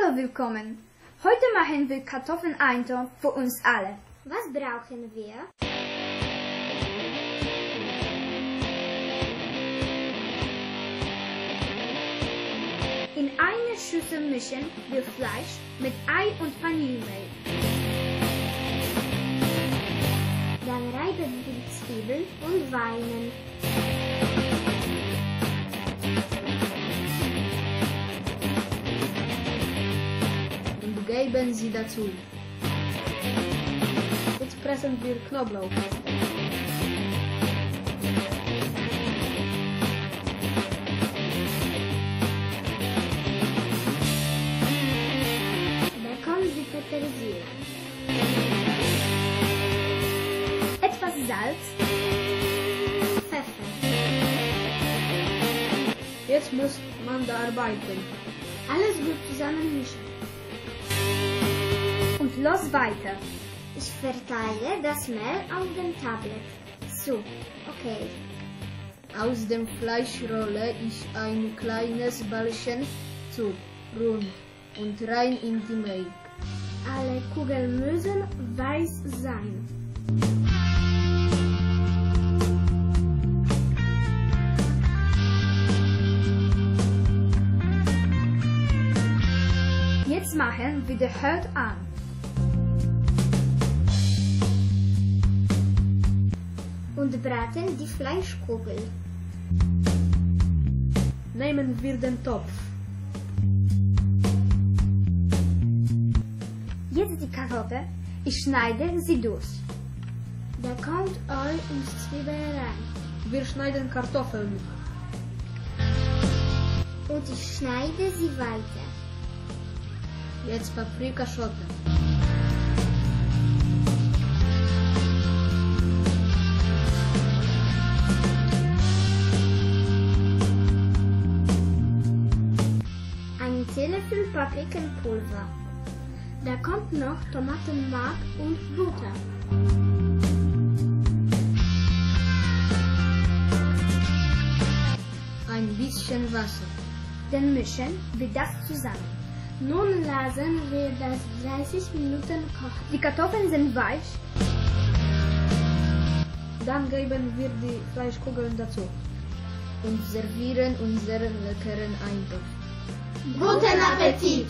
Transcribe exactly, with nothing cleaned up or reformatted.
Hallo, willkommen. Heute machen wir Kartoffeln-Eintopf für uns alle. Was brauchen wir? In eine Schüssel mischen wir Fleisch mit Ei und Vanillemehl. Dann reiben wir Zwiebeln und Weinen. Und geben sie dazu. Jetzt pressen wir Knoblauch. Petersilie. Etwas Salz. Pfeffer. Jetzt muss man da arbeiten. Alles gut zusammenmischen. Und los weiter. Ich verteile das Mehl auf dem Tablet. So, okay. Aus dem Fleisch rolle ich ein kleines Bällchen zu, rund und rein in die Mehl. Alle Kugeln müssen weiß sein. Jetzt machen wir den Herd an. Und braten die Fleischkugel. Nehmen wir den Topf. Jetzt die Karotte. Ich schneide sie durch. Da kommt Öl und Zwiebeln rein. Wir schneiden Kartoffeln. Und ich schneide sie weiter. Jetzt Paprikaschote. Ein Teelöffel Paprikenpulver. Da kommt noch Tomatenmark und Butter. Ein bisschen Wasser. Dann mischen wir das zusammen. Nun lassen wir das dreißig Minuten kochen. Die Kartoffeln sind weich. Dann geben wir die Fleischkugeln dazu. Und servieren unseren leckeren Eintopf. Guten Appetit!